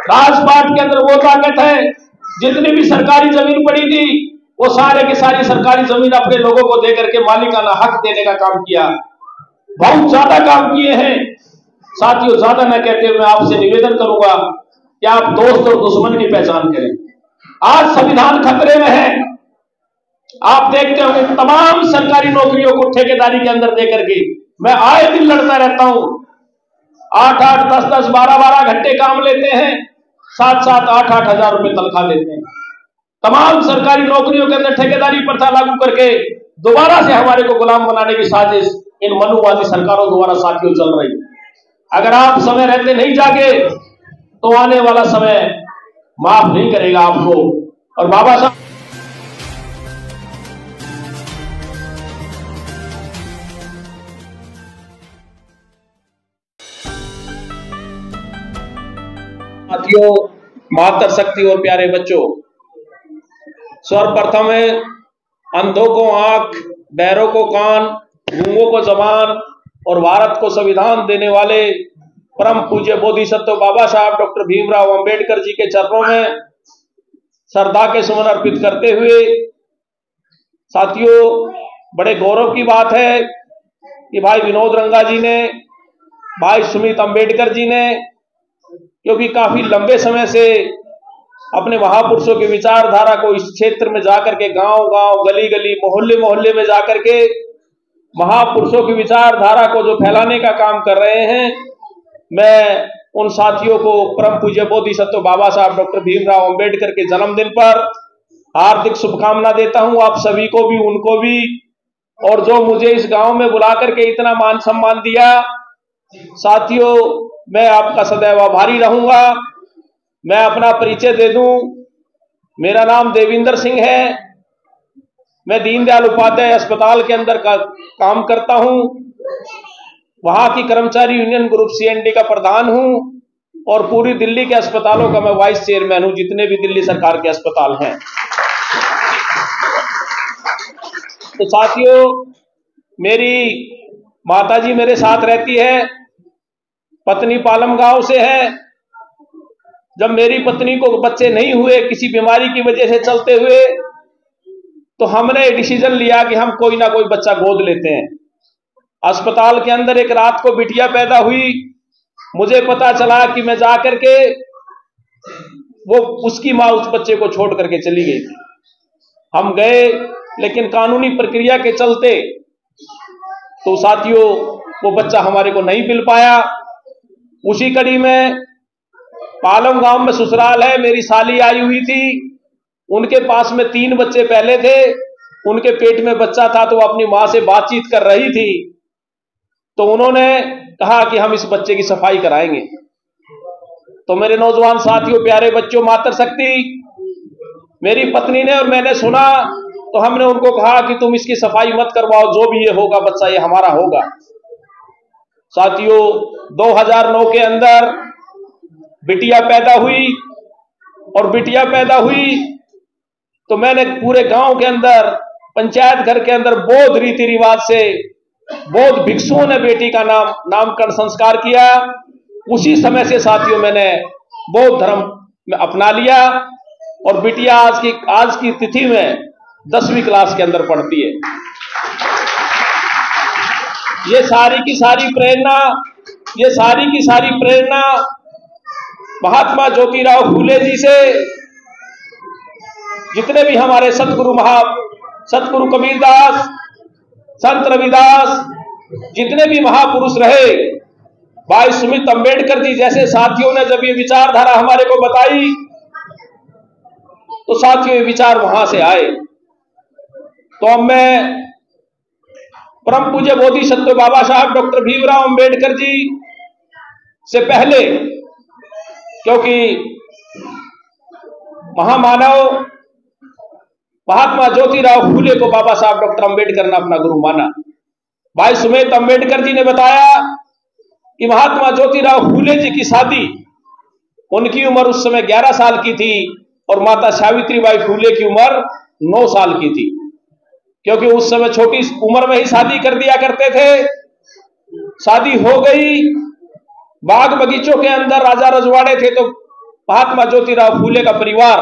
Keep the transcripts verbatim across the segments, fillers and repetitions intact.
राजपाट के अंदर वो ताकत है, जितनी भी सरकारी जमीन पड़ी थी वो सारे की सारी सरकारी जमीन अपने लोगों को देकर के मालिकाना हक देने का काम किया। बहुत ज्यादा काम किए हैं साथियों। ज्यादा न कहते हुए मैं आपसे निवेदन करूंगा कि आप दोस्त और दुश्मन की पहचान करें। आज संविधान खतरे में है। आप देखते होंगे तमाम सरकारी नौकरियों को ठेकेदारी के अंदर देकर के मैं आए दिन लड़ता रहता हूं। आठ आठ दस दस बारह बारह घंटे काम लेते हैं, सात सात आठ आठ हजार रुपए तनख्वाह लेते हैं। तमाम सरकारी नौकरियों के अंदर ठेकेदारी प्रथा लागू करके दोबारा से हमारे को गुलाम बनाने की साजिश इन मनुवादी सरकारों द्वारा साथियों चल रही है। अगर आप समय रहते नहीं जागे तो आने वाला समय माफ नहीं करेगा आपको। और बाबा साहब साथियों, मातृशक्ति और प्यारे बच्चों, सर्वप्रथम है अंधों को आंख, बहरों को कान, गूंगों को जबान और भारत को संविधान देने वाले परम पूज्य बोधिसत्व बाबा साहब डॉक्टर भीमराव अंबेडकर जी के चरणों में श्रद्धा के सुमन अर्पित करते हुए साथियों, बड़े गौरव की बात है कि भाई विनोद रंगा जी ने, भाई सुमित अंबेडकर जी ने, क्योंकि काफी लंबे समय से अपने महापुरुषों की विचारधारा को इस क्षेत्र में जाकर के गांव गांव, गली गली, मोहल्ले मोहल्ले में जाकर के महापुरुषों की विचारधारा को जो फैलाने का काम कर रहे हैं, मैं उन साथियों को परम पूज्य बोधिसत्व बाबा साहब डॉक्टर भीमराव अंबेडकर के जन्मदिन पर हार्दिक शुभकामना देता हूं। आप सभी को भी, उनको भी, और जो मुझे इस गांव में बुला करके इतना मान सम्मान दिया, साथियों मैं आपका सदैव आभारी रहूंगा। मैं अपना परिचय दे दूं, मेरा नाम देविंदर सिंह है। मैं दीनदयाल उपाध्याय अस्पताल के अंदर का काम करता हूं। वहां की कर्मचारी यूनियन ग्रुप सीएनडी का प्रधान हूं और पूरी दिल्ली के अस्पतालों का मैं वाइस चेयरमैन हूं, जितने भी दिल्ली सरकार के अस्पताल हैं। तो साथियों, मेरी माताजी मेरे साथ रहती है, पत्नी पालम गांव से है। जब मेरी पत्नी को बच्चे नहीं हुए किसी बीमारी की वजह से चलते हुए, तो हमने डिसीजन लिया कि हम कोई ना कोई बच्चा गोद लेते हैं। अस्पताल के अंदर एक रात को बिटिया पैदा हुई। मुझे पता चला कि मैं जाकर के, वो उसकी मां उस बच्चे को छोड़ करके चली गई थी। हम गए, लेकिन कानूनी प्रक्रिया के चलते तो साथियों वो बच्चा हमारे को नहीं मिल पाया। उसी कड़ी में पालम गांव में ससुराल है, मेरी साली आई हुई थी। उनके पास में तीन बच्चे पहले थे, उनके पेट में बच्चा था, तो वो अपनी मां से बातचीत कर रही थी। तो उन्होंने कहा कि हम इस बच्चे की सफाई कराएंगे। तो मेरे नौजवान साथियों, प्यारे बच्चों, मातृशक्ति, मेरी पत्नी ने और मैंने सुना, तो हमने उनको कहा कि तुम इसकी सफाई मत करवाओ, जो भी ये होगा बच्चा ये हमारा होगा। साथियों, दो हज़ार नौ के अंदर बिटिया पैदा हुई, और बिटिया पैदा हुई तो मैंने पूरे गांव के अंदर, पंचायत घर के अंदर बौद्ध रीति रिवाज से बौद्ध भिक्षुओं ने बेटी का नाम नामकरण संस्कार किया। उसी समय से साथियों मैंने बौद्ध धर्म में अपना लिया, और बिटिया आज की आज की तिथि में दसवीं क्लास के अंदर पढ़ती है। ये सारी की सारी प्रेरणा ये सारी की सारी प्रेरणा महात्मा ज्योतिराव फूले जी से, जितने भी हमारे सतगुरु महा सतगुरु कबीरदास, संत रविदास, जितने भी महापुरुष रहे, भाई सुमित अंबेडकर जी जैसे साथियों ने जब ये विचारधारा हमारे को बताई, तो साथियों ये विचार वहां से आए। तो अब मैं परम पूज्य बोधिसत्व बाबा साहब डॉक्टर भीमराव अंबेडकर जी से पहले, क्योंकि महामानव महात्मा ज्योतिराव फूले को बाबा साहब डॉक्टर अंबेडकर ने अपना गुरु माना। भाई सुमित अंबेडकर जी ने बताया कि महात्मा ज्योतिराव फूले जी की शादी, उनकी उम्र उस समय ग्यारह साल की थी और माता सावित्रीबाई फूले की उम्र नौ साल की थी, क्योंकि उस समय छोटी उम्र में ही शादी कर दिया करते थे। शादी हो गई, बाग बगीचों के अंदर राजा रजवाड़े थे, तो महात्मा ज्योतिराव फूले का परिवार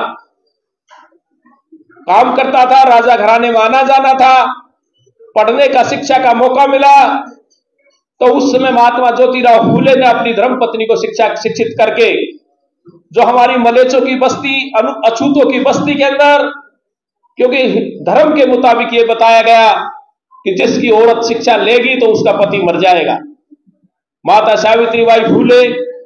काम करता था, राजा घराने में आना जाना था, पढ़ने का शिक्षा का मौका मिला, तो उस समय महात्मा ज्योतिराव फूले ने अपनी धर्मपत्नी को शिक्षा शिक्षित करके जो हमारी मलेचों की बस्ती, अछूतों की बस्ती के अंदर, क्योंकि धर्म के मुताबिक ये बताया गया कि जिसकी औरत शिक्षा लेगी तो उसका पति मर जाएगा। माता सावित्रीबाई फूले,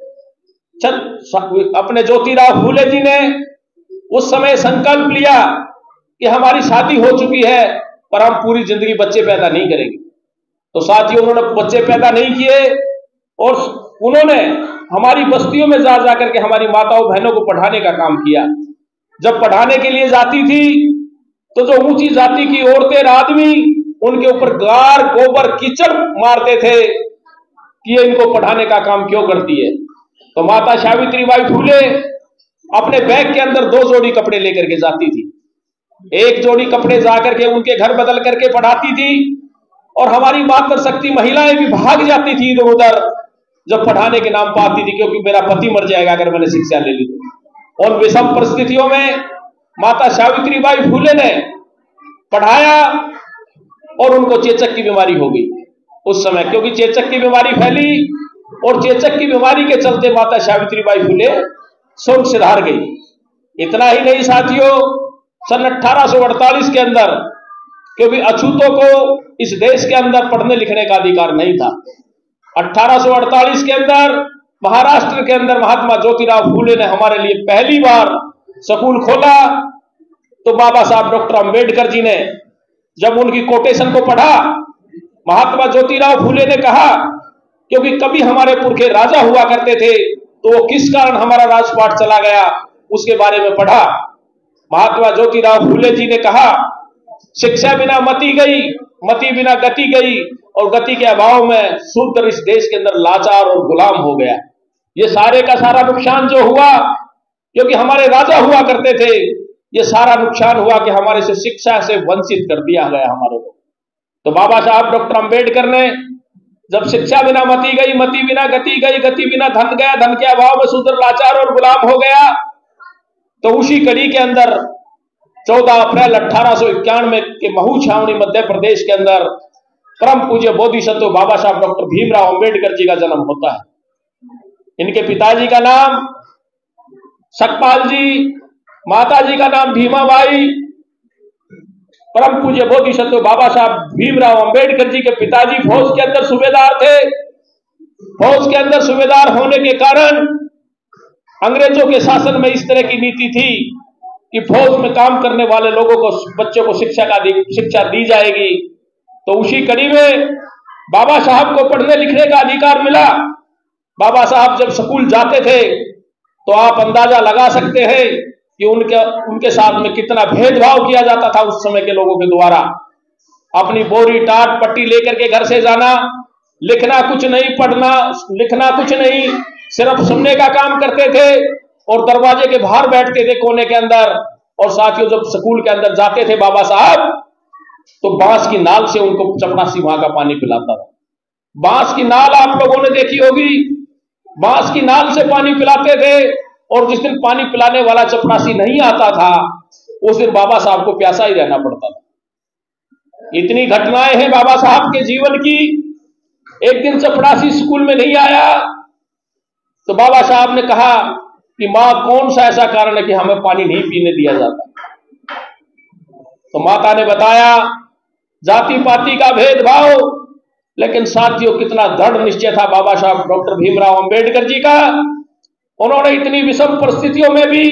अपने ज्योतिराव फूले जी ने उस समय संकल्प लिया कि हमारी शादी हो चुकी है पर हम पूरी जिंदगी बच्चे पैदा नहीं करेंगे। तो साथियों, उन्होंने बच्चे पैदा नहीं किए और उन्होंने हमारी बस्तियों में जा जाकर के हमारी माताओं बहनों को पढ़ाने का काम किया। जब पढ़ाने के लिए जाती थी तो जो ऊंची जाति की औरतें और आदमी उनके ऊपर गार गोबर कीचड़ मारते थे कि ये इनको पढ़ाने का काम क्यों करती है। तो माता सावित्रीबाई फूले अपने बैग के अंदर दो जोड़ी कपड़े लेकर के जाती थी। एक जोड़ी कपड़े जाकर के उनके घर बदल करके पढ़ाती थी और हमारी मातृशक्ति महिलाएं भी भाग जाती थी इधर उधर जब पढ़ाने के नाम पाती थी, क्योंकि मेरा पति मर जाएगा अगर मैंने शिक्षा ले ली तो। और विषम परिस्थितियों में माता सावित्रीबाई फूले ने पढ़ाया और उनको चेचक की बीमारी हो गई उस समय, क्योंकि चेचक की बीमारी फैली और चेचक की बीमारी के चलते माता सावित्रीबाई फूले स्वर्ग सिधार गई। इतना ही नहीं साथियों, सन अठारह सौ अड़तालीस के अंदर, क्योंकि अछूतों को इस देश के अंदर पढ़ने लिखने का अधिकार नहीं था, अठारह सौ अड़तालीस के अंदर महाराष्ट्र के अंदर महात्मा ज्योतिराव फूले ने हमारे लिए पहली बार स्कूल खोला। तो बाबा साहब डॉक्टर अंबेडकर जी ने जब उनकी कोटेशन को पढ़ा, महात्मा ज्योतिराव फूले ने कहा, क्योंकि कभी हमारे पुरखे राजा हुआ करते थे तो वो किस कारण हमारा राजपाट चला गया उसके बारे में पढ़ा। महात्मा ज्योतिराव फूले जी ने कहा, शिक्षा बिना मति गई, मति बिना गति गई और गति के अभाव में शूद्र इस देश के अंदर लाचार और गुलाम हो गया। ये सारे का सारा नुकसान जो हुआ, क्योंकि हमारे राजा हुआ करते थे, ये सारा नुकसान हुआ कि हमारे से शिक्षा से वंचित कर दिया गया हमारे को। तो बाबा साहब डॉक्टर अंबेडकर ने जब शिक्षा बिना मति गई, मति बिना गति गई, गति बिना धन गया, धन के अभाव में शूद्र लाचार और गुलाम हो गया, तो उसी कड़ी के अंदर चौदह अप्रैल अठारह सौ इक्यानवे के महू छावनी मध्य प्रदेश के अंदर परम पूज्य बोधिसत्व बाबा साहब डॉक्टर भीमराव अंबेडकर जी का जन्म होता है। इनके पिताजी का नाम सकपाल जी, माता जी का नाम भीमाबाई। परम पूज्य बोधिसत्व बाबा साहब भीमराव अंबेडकर जी के पिताजी फौज के अंदर सूबेदार थे। फौज के अंदर सूबेदार होने के कारण अंग्रेजों के शासन में इस तरह की नीति थी कि फौज में काम करने वाले लोगों को, बच्चों को शिक्षा का शिक्षा दी जाएगी। तो उसी कड़ी में बाबा साहब को पढ़ने लिखने का अधिकार मिला। बाबा साहब जब स्कूल जाते थे तो आप अंदाजा लगा सकते हैं कि उनके उनके साथ में कितना भेदभाव किया जाता था उस समय के लोगों के द्वारा। अपनी बोरी टाट पट्टी लेकर के घर से जाना, लिखना कुछ नहीं, पढ़ना लिखना कुछ नहीं, सिर्फ सुनने का काम करते थे और दरवाजे के बाहर बैठते थे कोने के अंदर। और साथियों, जब स्कूल के अंदर जाते थे बाबा साहब तो बांस की नाल से उनको चपरासी वहां का पानी पिलाता था। बांस की नाल आप लोगों ने देखी होगी, बांस की नाल से पानी पिलाते थे और जिस दिन पानी पिलाने वाला चपरासी नहीं आता था उस दिन बाबा साहब को प्यासा ही रहना पड़ता था। इतनी घटनाएं हैं बाबा साहब के जीवन की। एक दिन चपरासी स्कूल में नहीं आया तो बाबा साहब ने कहा कि मां, कौन सा ऐसा कारण है कि हमें पानी नहीं पीने दिया जाता। तो माता ने बताया, जाति पाति का भेदभाव। लेकिन साथियों, कितना दृढ़ निश्चय था बाबा साहब डॉक्टर भीमराव अंबेडकर जी का। उन्होंने इतनी विषम परिस्थितियों में भी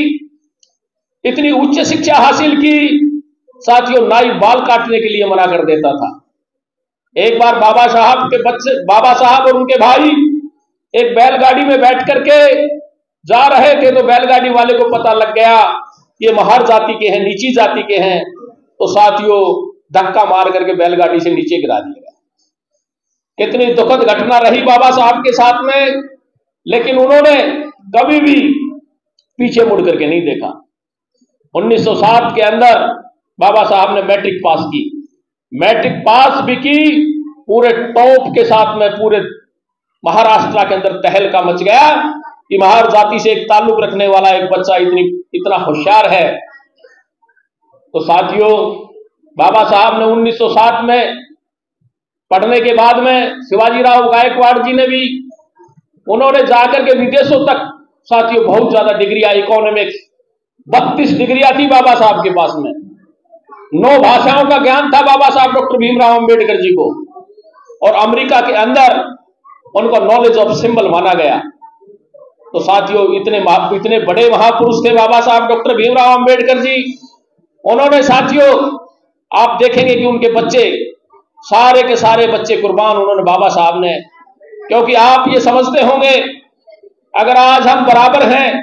इतनी उच्च शिक्षा हासिल की। साथियों, नाई बाल काटने के लिए मना कर देता था। एक बार बाबा साहब के बच्चे, बाबा साहब और उनके भाई एक बैलगाड़ी में बैठ करके जा रहे थे तो बैलगाड़ी वाले को पता लग गया ये महार जाति के हैं, नीची जाति के हैं। तो साथियों, धक्का मार करके बैलगाड़ी से नीचे गिरा दिया गया। कितनी दुखद घटना रही बाबा साहब के साथ में, लेकिन उन्होंने कभी भी पीछे मुड़ करके नहीं देखा। उन्नीस सौ सात के अंदर बाबा साहब ने मैट्रिक पास की। मैट्रिक पास भी की पूरे टॉप के साथ में, पूरे महाराष्ट्र के अंदर तहलका मच गया कि महार जाति से एक ताल्लुक रखने वाला एक बच्चा इतनी इतना होशियार है। तो साथियों, बाबा साहब ने उन्नीस सौ सात में पढ़ने के बाद में शिवाजीराव गायकवाड़ जी ने भी, उन्होंने जाकर के विदेशों तक साथियों बहुत ज्यादा डिग्रियां, इकोनॉमिक्स बत्तीस डिग्रियां थी बाबा साहब के पास में। नौ भाषाओं का ज्ञान था बाबा साहब डॉक्टर भीमराव अंबेडकर जी को, और अमेरिका के अंदर उनको नॉलेज ऑफ सिंबल माना गया। तो साथियों, इतने इतने बड़े महापुरुष थे बाबा साहब डॉक्टर भीमराव अंबेडकर जी। उन्होंने साथियों, आप देखेंगे कि उनके बच्चे, सारे के सारे बच्चे कुर्बान उन्होंने बाबा साहब ने, क्योंकि आप ये समझते होंगे, अगर आज हम बराबर हैं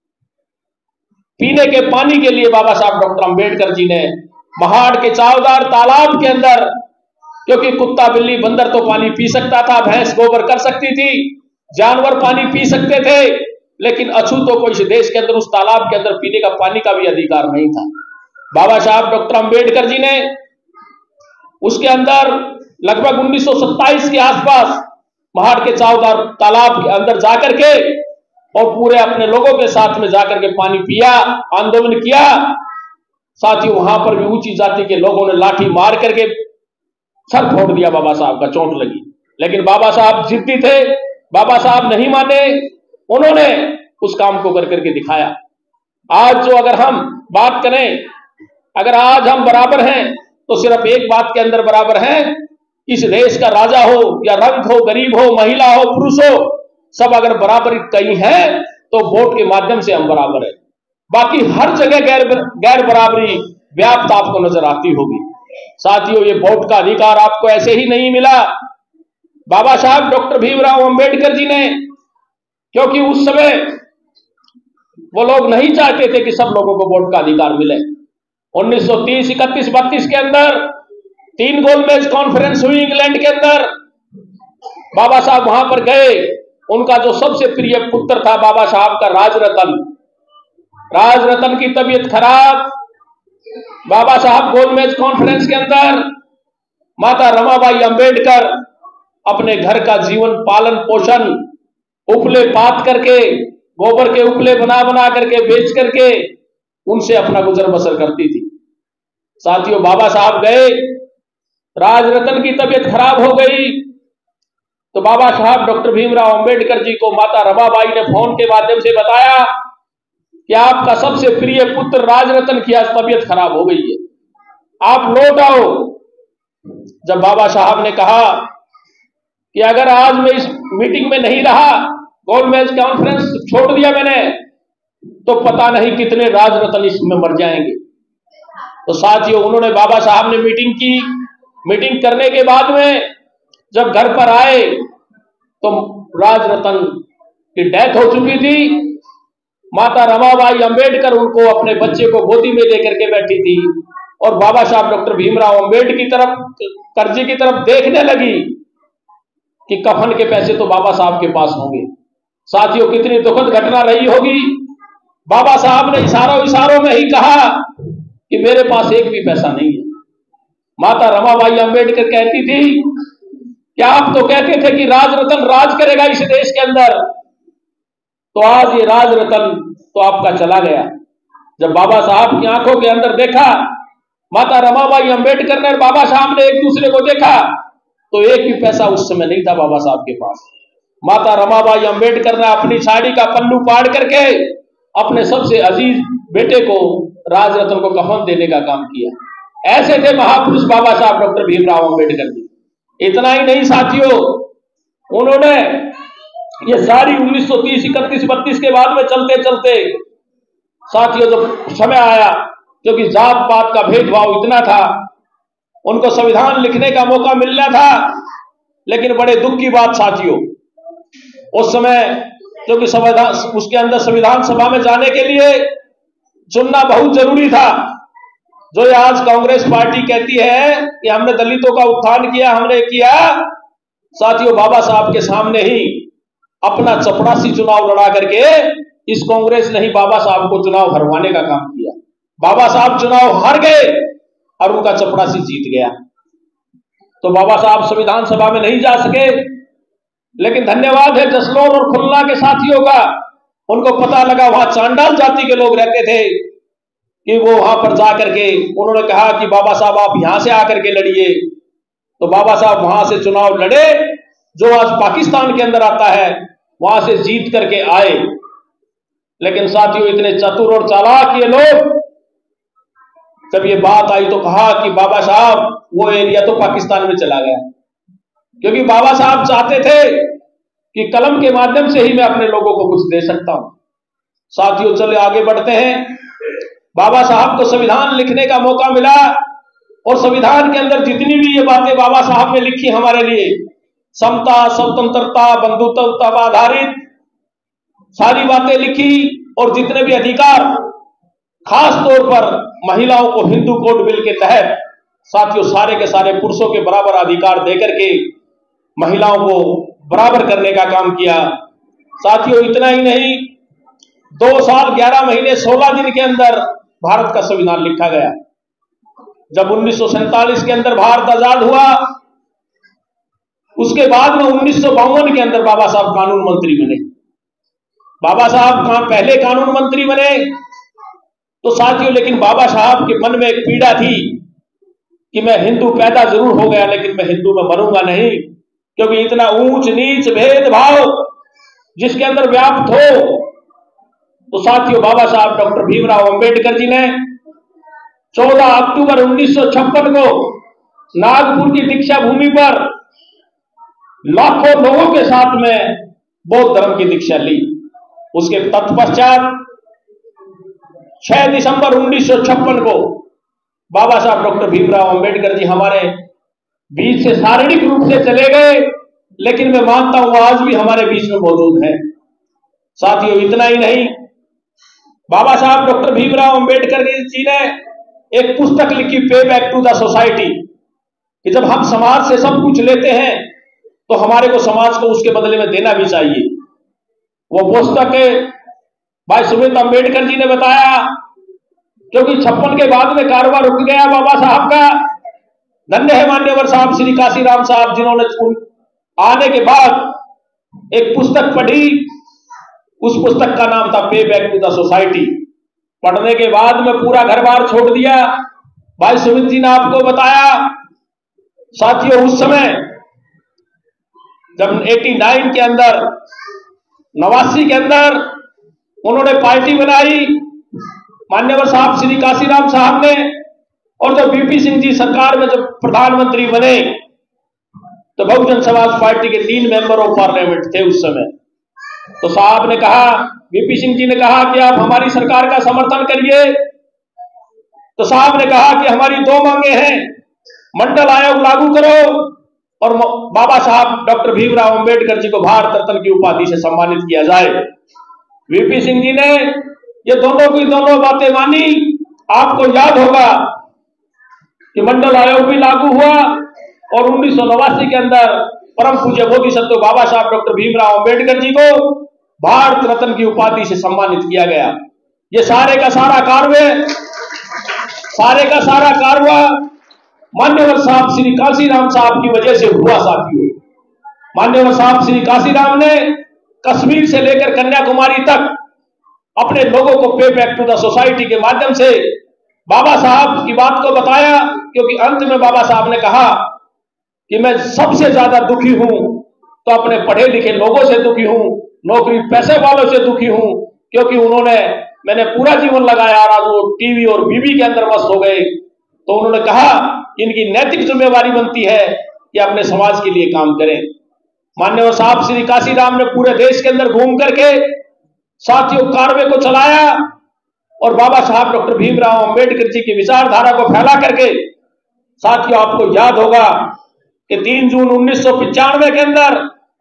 पीने के पानी के लिए, बाबा साहब डॉक्टर अंबेडकर जी ने महाड़ के चावदार तालाब के अंदर, क्योंकि कुत्ता बिल्ली बंदर तो पानी पी सकता था, भैंस गोबर कर सकती थी, जानवर पानी पी सकते थे, लेकिन अछूतों को इस देश के अंदर उस तालाब के अंदर पीने का पानी का भी अधिकार नहीं था। बाबा साहब डॉक्टर अंबेडकर जी ने उसके अंदर लगभग उन्नीस सौ सत्ताईस के आसपास महाड़ के चावदार तालाब के अंदर जाकर के और पूरे अपने लोगों के साथ में जाकर के पानी पिया, आंदोलन किया। साथियों, वहां पर भी ऊंची जाति के लोगों ने लाठी मार करके सर फोड़ दिया, बाबा साहब का चोट लगी, लेकिन बाबा साहब जिद्दी थे, बाबा साहब नहीं माने, उन्होंने उस काम को कर करके दिखाया। आज जो अगर हम बात करें, अगर आज हम बराबर हैं तो सिर्फ एक बात के अंदर बराबर हैं, इस देश का राजा हो या रंग हो, गरीब हो, महिला हो, पुरुष हो, सब अगर बराबर कहीं है तो वोट के माध्यम से हम बराबर है। बाकी हर जगह गैर गैर बराबरी व्याप्त आपको नजर आती होगी। साथियों, ये वोट का अधिकार आपको ऐसे ही नहीं मिला। बाबा साहब डॉक्टर भीमराव अंबेडकर जी ने, क्योंकि उस समय वो लोग नहीं चाहते थे कि सब लोगों को वोट का अधिकार मिले। उन्नीस सौ तीस, इकतीस, बत्तीस के अंदर तीन गोलमेज कॉन्फ्रेंस हुई इंग्लैंड के अंदर। बाबा साहब वहां पर गए, उनका जो सबसे प्रिय पुत्र था बाबा साहब का राजरतन, राजरतन की तबीयत खराब। बाबा साहब गोलमेज कॉन्फ्रेंस के अंदर माता रमाबाई अंबेडकर अपने घर का जीवन पालन पोषण उपले पात करके, गोबर के उपले बना बना करके बेच करके उनसे अपना गुजर बसर करती थी। साथियों, बाबा साहब गए, राजरतन की तबीयत खराब हो गई, तो बाबा साहब डॉक्टर भीमराव अंबेडकर जी को माता रमाबाई ने फोन के माध्यम से बताया कि आपका सबसे प्रिय पुत्र राजरतन की आज तबीयत खराब हो गई है, आप लौट आओ। जब बाबा साहब ने कहा कि अगर आज मैं इस मीटिंग में नहीं रहा, गोलमेज कॉन्फ्रेंस छोड़ दिया मैंने, तो पता नहीं कितने राजरतन इसमें मर जाएंगे। तो साथियों, उन्होंने बाबा साहब ने मीटिंग की। मीटिंग करने के बाद में जब घर पर आए तो राजरतन की डेथ हो चुकी थी। माता रमाबाई अंबेडकर उनको अपने बच्चे को गोदी में लेकर के बैठी थी और बाबा साहब डॉक्टर भीमराव अंबेडकर की तरफ करजी की तरफ देखने लगी कि कफन के पैसे तो बाबा साहब के पास होंगे। साथियों, कितनी दुखद घटना रही होगी। बाबा साहब ने इशारों इशारों में ही कहा कि मेरे पास एक भी पैसा नहीं है। माता रमाबाई अंबेडकर कहती थी कि आप तो कहते थे कि राजरतन राज करेगा इस देश के अंदर, तो आज ये राजरतन तो आपका चला गया। जब बाबा साहब की आंखों के अंदर देखा, माता रमाबाई अंबेडकर ने बाबा साहब ने एक दूसरे को देखा, तो एक भी पैसा उस समय नहीं था बाबा साहब के पास। माता रमाबाई अंबेडकर ने अपनी साड़ी का पल्लू पाड़ करके अपने सबसे अजीज बेटे को, राजरतन को कफन देने का काम किया। ऐसे थे महापुरुष बाबा साहब डॉक्टर भीमराव अंबेडकर जी। इतना ही नहीं साथियों, उन्होंने ये सारी उन्नीस सौ तीस, इकतीस, बत्तीस के बाद में चलते चलते साथियों जब समय आया, क्योंकि जात पात का भेदभाव इतना था, उनको संविधान लिखने का मौका मिलना था, लेकिन बड़े दुख की बात साथियों, उस समय क्योंकि संविधान उसके अंदर संविधान सभा में जाने के लिए चुनना बहुत जरूरी था। जो आज कांग्रेस पार्टी कहती है कि हमने दलितों का उत्थान किया, हमने किया, साथियों बाबा साहब के सामने ही अपना चपरासी चुनाव लड़ा करके इस कांग्रेस ने ही बाबा साहब को चुनाव हरवाने का काम किया। बाबा साहब चुनाव हार गए और उनका चपरासी जीत गया। तो बाबा साहब संविधान सभा में नहीं जा सके, लेकिन धन्यवाद है जसलोन और खुलना के साथियों का उनको पता लगा वहां चांडाल जाति के लोग रहते थे कि वो वहां पर जाकर के उन्होंने कहा कि बाबा साहब आप यहां से आकर के लड़िए। तो बाबा साहब वहां से चुनाव लड़े, जो आज पाकिस्तान के अंदर आता है, वहां से जीत करके आए। लेकिन साथियों, इतने चतुर और चालाक ये लोग, जब ये बात आई तो कहा कि बाबा साहब वो एरिया तो पाकिस्तान में चला गया, क्योंकि बाबा साहब चाहते थे कि कलम के माध्यम से ही मैं अपने लोगों को कुछ दे सकता हूं। साथियों, चले आगे बढ़ते हैं। बाबा साहब को संविधान लिखने का मौका मिला और संविधान के अंदर जितनी भी ये बातें बाबा साहब ने लिखी हमारे लिए, समता, स्वतंत्रता, बंधुत्व पर आधारित सारी बातें लिखी, और जितने भी अधिकार, खास तौर पर महिलाओं को हिंदू कोड बिल के तहत साथियों सारे के सारे पुरुषों के बराबर अधिकार देकर के महिलाओं को बराबर करने का काम किया। साथियों, इतना ही नहीं, दो साल ग्यारह महीने सोलह दिन के अंदर भारत का संविधान लिखा गया। जब उन्नीस सौ सैंतालीस के अंदर भारत आजाद हुआ, उसके बाद में उन्नीस सौ बावन के अंदर बाबा साहब कानून मंत्री बने। बाबा साहब का पहले कानून मंत्री बने तो साथियों, लेकिन बाबा साहब के मन में एक पीड़ा थी कि मैं हिंदू पैदा जरूर हो गया, लेकिन मैं हिंदू में बनूंगा नहीं, क्योंकि इतना ऊंच नीच भेदभाव जिसके अंदर व्याप्त हो। तो साथियों, बाबा साहब डॉक्टर भीमराव अंबेडकर जी ने चौदह अक्टूबर उन्नीस सौ छप्पन को नागपुर की दीक्षा भूमि पर लाखों लोगों के साथ में बौद्ध धर्म की दीक्षा ली। उसके तत्पश्चात छह दिसंबर उन्नीस सौ छप्पन को बाबा साहब डॉक्टर भीमराव अंबेडकर जी हमारे बीच से शारीरिक रूप से चले गए, लेकिन मैं मानता हूं आज भी हमारे बीच में मौजूद है। साथियों, इतना ही नहीं, बाबा साहब डॉक्टर भीमराव अंबेडकर जी ने एक पुस्तक लिखी, पे बैक टू द सोसाइटी, कि जब हम समाज से सब कुछ लेते हैं तो हमारे को समाज को उसके बदले में देना भी चाहिए। वो पुस्तक भाई सुमित अंबेडकर जी ने बताया, क्योंकि छप्पन के बाद में कारोबार रुक गया बाबा साहब का। धन्य है मान्यवर साहब श्री काशीराम साहब, जिन्होंने आने के बाद एक पुस्तक पढ़ी। उस पुस्तक का नाम था पे बैक टू द सोसाइटी। पढ़ने के बाद में पूरा घर बार छोड़ दिया। भाई सुमित जी ने आपको बताया। साथियों, उस समय जब नवासी के अंदर नवासी के अंदर उन्होंने पार्टी बनाई मान्यवर साहब श्री काशीराम साहब ने, और जब वीपी सिंह जी सरकार में जब प्रधानमंत्री बने तो बहुजन समाज पार्टी के तीन मेंबर ऑफ पार्लियामेंट थे उस समय। तो साहब ने कहा, वीपी सिंह जी ने कहा कि आप हमारी सरकार का समर्थन करिए। तो साहब ने कहा कि हमारी दो मांगे हैं, मंडल आयोग लागू करो और बाबा साहब डॉक्टर भीमराव अंबेडकर जी को भारत रत्न की उपाधि से सम्मानित किया जाए। वीपी सिंह जी ने ये दोनों की दोनों बातें मानी। आपको याद होगा कि मंडल आयोग भी लागू हुआ और उन्नीस सौ नवासी के अंदर परम पूज्य बोधिसत्व बाबा साहब डॉक्टर भीमराव अंबेडकर जी को भारत रत्न की उपाधि से सम्मानित किया गया। ये सारे का सारा कार्य सारे का सारा कार्य मान्यवर साहब श्री काशीराम साहब की वजह से हुआ। साथियों, मान्यवर साहब श्री काशीराम ने कश्मीर से लेकर कन्याकुमारी तक अपने लोगों को पे बैक टू द सोसाइटी के माध्यम से बाबा साहब की बात को बताया, क्योंकि अंत में बाबा साहब ने कहा कि मैं सबसे ज्यादा दुखी हूं तो अपने पढ़े लिखे लोगों से दुखी हूं, नौकरी पैसे वालों से दुखी हूं, क्योंकि उन्होंने मैंने पूरा जीवन लगाया और आज वो टीवी और बीबी के अंदर मस्त हो गए। तो उन्होंने कहा कि इनकी नैतिक जिम्मेवारी बनती है कि अपने समाज के लिए काम करें। मान्यवर साहब श्री काशीराम ने पूरे देश के अंदर घूम करके साथियों कार्य को चलाया और बाबा साहब डॉक्टर भीमराव अंबेडकर जी की विचारधारा को फैला करके, साथियों आपको याद होगा कि तीन जून उन्नीस सौ पिचानवे के अंदर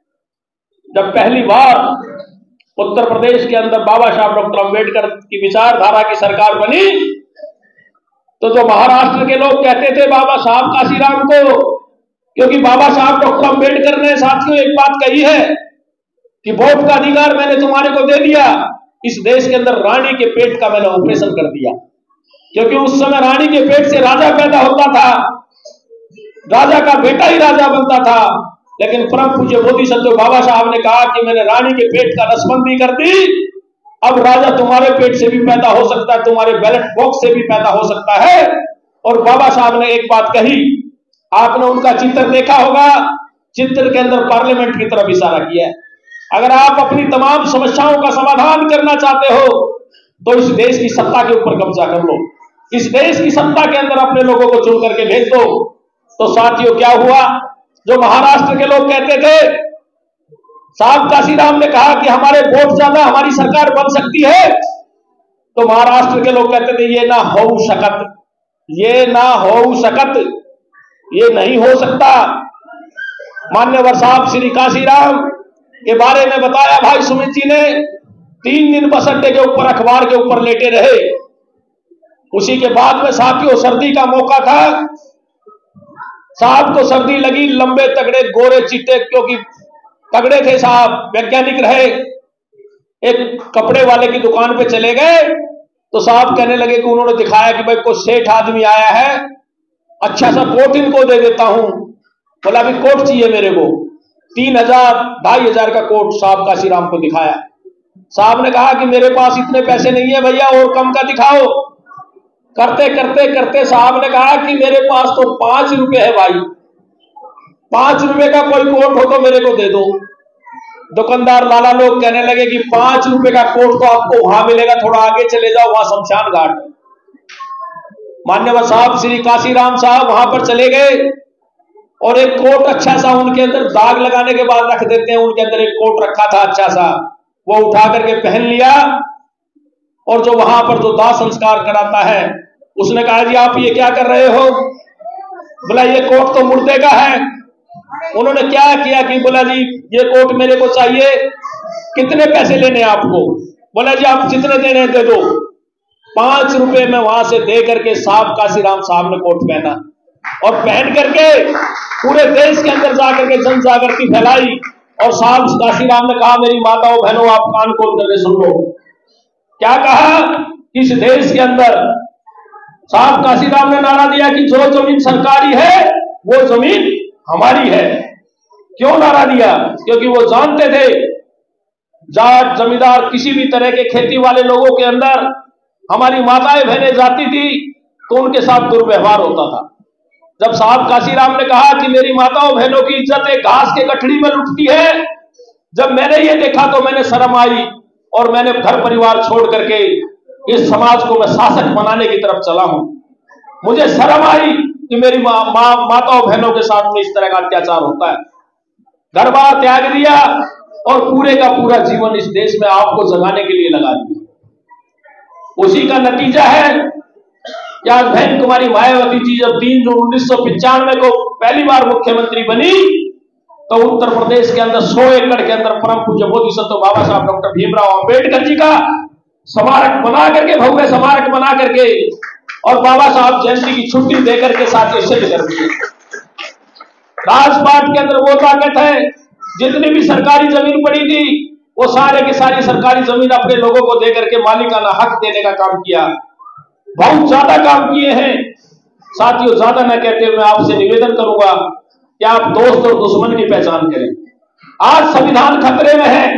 जब पहली बार उत्तर प्रदेश के अंदर बाबा साहब डॉक्टर अंबेडकर की विचारधारा की सरकार बनी, तो जो महाराष्ट्र के लोग कहते थे बाबा साहब काशीराम को, क्योंकि बाबा साहब डॉक्टर अंबेडकर ने साथियों एक बात कही है कि वोट का अधिकार मैंने तुम्हारे को दे दिया, इस देश के अंदर रानी के पेट का मैंने ऑपरेशन कर दिया। क्योंकि उस समय रानी के पेट से राजा पैदा होता था, राजा का बेटा ही राजा बनता था। लेकिन परम पूज्य बोधिसत्व बाबा साहब ने कहा कि मैंने रानी के पेट का नसबंदी कर दी अब राजा तुम्हारे पेट से भी पैदा हो सकता है, तुम्हारे बैलेट बॉक्स से भी पैदा हो सकता है। और बाबा साहब ने एक बात कही, आपने उनका चित्र देखा होगा, चित्र के अंदर पार्लियामेंट की तरफ इशारा किया है। अगर आप अपनी तमाम समस्याओं का समाधान करना चाहते हो तो इस देश की सत्ता के ऊपर कब्जा कर लो, इस देश की सत्ता के अंदर अपने लोगों को चुन करके भेज दो। तो साथियों क्या हुआ, जो महाराष्ट्र के लोग कहते थे, साहब काशीराम ने कहा कि हमारे वोट ज्यादा, हमारी सरकार बन सकती है, तो महाराष्ट्र के लोग कहते थे ये ना हो सकत, ये ना हो सकत, ये नहीं हो सकता। मान्यवर साहब श्री काशीराम के बारे में बताया भाई सुमित जी ने, तीन दिन बस अड्डे के ऊपर अखबार के ऊपर लेटे रहे। उसी के बाद में साथियों सर्दी का मौका था, साहब को सर्दी लगी, लंबे तगड़े गोरे चिट्टे, क्योंकि तगड़े थे साहब, वैज्ञानिक रहे, एक कपड़े वाले की दुकान पे चले गए तो साहब कहने लगे कि उन्होंने दिखाया कि भाई कोई सेठ आदमी आया है, अच्छा सा कोट इनको दे देता हूं। बोला अभी कोट चाहिए मेरे को, तीन हजार ढाई हजार का कोट साहब काशीराम को दिखाया। साहब ने कहा कि मेरे पास इतने पैसे नहीं है भैया, और कम का दिखाओ। करते करते करते साहब ने कहा कि मेरे पास तो पांच रुपए है भाई, पांच रुपए का कोई कोट हो तो मेरे को दे दो। दुकानदार लाला लोग कहने लगे कि पांच रुपए का कोट तो आपको वहां मिलेगा, थोड़ा आगे चले जाओ, वहां शमशान घाट। मान्यवर साहब श्री काशीराम साहब वहां पर चले गए और एक कोट अच्छा सा, उनके अंदर दाग लगाने के बाद रख देते हैं, उनके अंदर एक कोट रखा था अच्छा सा, वो उठा करके पहन लिया। और जो वहां पर जो दाह संस्कार कराता है उसने कहा जी आप ये क्या कर रहे हो? बोला ये कोट तो मुर्दे का है। उन्होंने क्या किया कि बोला जी ये कोट मेरे को चाहिए, कितने पैसे लेने आपको? बोला जी आप जितने देने दे दो। पांच रुपए में वहां से दे करके साहब काशीराम साहब ने कोट पहना और पहन करके पूरे देश के अंदर जाकर के जन जागृति फैलाई। और साहब काशीराम ने कहा मेरी माताओं बहनों आप कान खोल करके सुन लो, क्या कहा? इस देश के अंदर साहब काशीराम ने नारा दिया कि जो जमीन सरकारी है वो जमीन हमारी है। क्यों नारा दिया? क्योंकि वो जानते थे जाट जमींदार किसी भी तरह के खेती वाले लोगों के अंदर हमारी माताएं बहनें जाती थी तो उनके साथ दुर्व्यवहार होता था। जब साहब काशीराम ने कहा कि मेरी माताओं बहनों की इज्जत एक घास के गठड़ी में लुटती है, जब मैंने ये देखा तो मैंने शर्म आई और मैंने घर परिवार छोड़ करके इस समाज को मैं शासक बनाने की तरफ चला हूं। मुझे शर्म आई कि मेरी मा, मा, माताओं बहनों के साथ में इस तरह का अत्याचार होता है। घर बार त्याग दिया और पूरे का पूरा जीवन इस देश में आपको जगाने के लिए लगा दिया। उसी का नतीजा है कि आज बहन कुमारी मायावती जी जब तीन जून उन्नीस सौ पिचानवे को पहली बार मुख्यमंत्री बनी तो उत्तर प्रदेश के अंदर सौ एकड़ के अंदर परम पूज्य बोधिसत्व बाबा साहब डॉक्टर भीमराव अंबेडकर जी का स्मारक बना करके, भव्य स्मारक बना करके और बाबा साहब जयंती की छुट्टी देकर के साथ सिद्ध कर दिए। राजपाट के अंदर वो ताकत है, जितनी भी सरकारी जमीन पड़ी थी वो सारे की सारी सरकारी जमीन अपने लोगों को देकर के मालिकाना हक देने का काम किया। बहुत ज्यादा काम किए हैं साथियों। ज्यादा न कहते हुए मैं आपसे निवेदन करूंगा कि आप दोस्त और दुश्मन की पहचान करें। आज संविधान खतरे में है।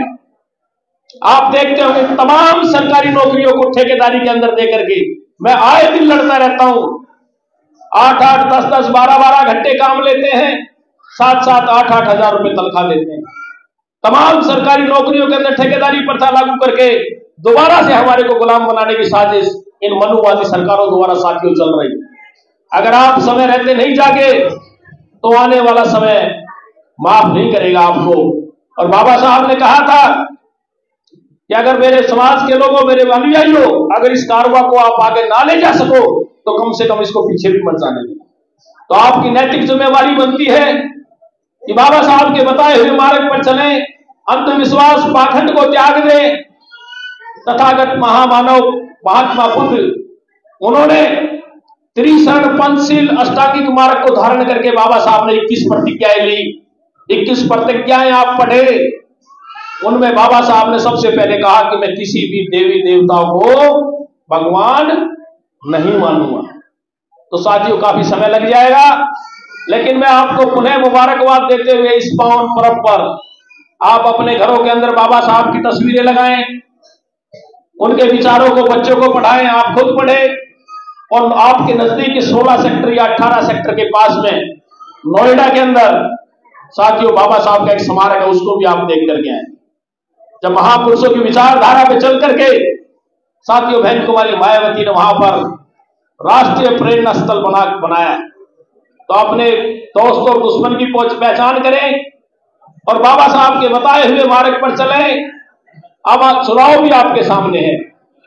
आप देखते होंगे तमाम सरकारी नौकरियों को ठेकेदारी के अंदर देकर के मैं आए दिन लड़ता रहता हूं। आठ आठ दस दस बारह बारह घंटे काम लेते हैं, सात सात आठ आठ हजार रुपए तनख्वाह देते हैं। तमाम सरकारी नौकरियों के अंदर ठेकेदारी प्रथा लागू करके दोबारा से हमारे को गुलाम बनाने की साजिश इन मनुवादी सरकारों द्वारा साथियों चल रही है। अगर आप समय रहते नहीं जागे तो आने वाला समय माफ नहीं करेगा आपको। और बाबा साहब ने कहा था कि अगर मेरे समाज के लोगों, मेरे अनुयायियों, अगर इस कारवा को आप आगे ना ले जा सको तो कम से कम इसको पीछे भी मत जाने देना। तो आपकी नैतिक जिम्मेवारी बनती है कि बाबा साहब के बताए हुए मार्ग पर चले, अंधविश्वास पाखंड को त्याग दें। तथागत महामानव महात्मा बुद्ध, उन्होंने त्रिशरण पंचशील अष्टांगिक मार्ग को धारण करके बाबा साहब ने इक्कीस प्रतिज्ञाएं ली। इक्कीस प्रतिज्ञाएं आप पढ़े, उनमें बाबा साहब ने सबसे पहले कहा कि मैं किसी भी देवी देवताओं को भगवान नहीं मानूंगा। तो साथियों काफी समय लग जाएगा, लेकिन मैं आपको पुनः मुबारकबाद देते हुए इस पावन पर्व पर आप अपने घरों के अंदर बाबा साहब की तस्वीरें लगाएं, उनके विचारों को बच्चों को पढ़ाएं, आप खुद पढ़ें। और आपके नजदीक सोलह सेक्टर या अठारह सेक्टर के पास में नोएडा के अंदर साथियों बाबा साहब का एक स्मारक है, उसको भी आप देख करके आए। जब महापुरुषों की विचारधारा पे चल करके साथियों बहन कुमारी मायावती ने वहां पर राष्ट्रीय प्रेरणा स्थल बना बनाया। तो अपने दोस्त और दुश्मन की पहचान करें और बाबा साहब के बताए हुए मार्ग पर चलें। अब चुनाव भी आपके सामने है,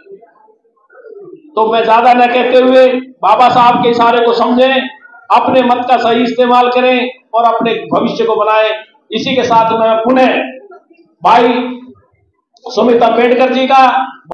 तो मैं ज्यादा न कहते हुए बाबा साहब के इशारे को समझें, अपने मत का सही इस्तेमाल करें और अपने भविष्य को बनाएं। इसी के साथ मैं पुनः भाई सुमित अम्बेडकर जी का